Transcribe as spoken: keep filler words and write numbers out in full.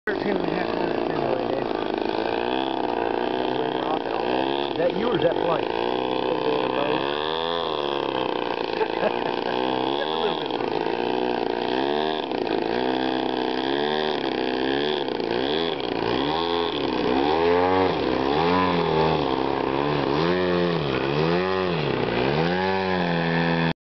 thirteen and a half minutes anyway, Dave. Wing rocket almost. Is that you or is that flight?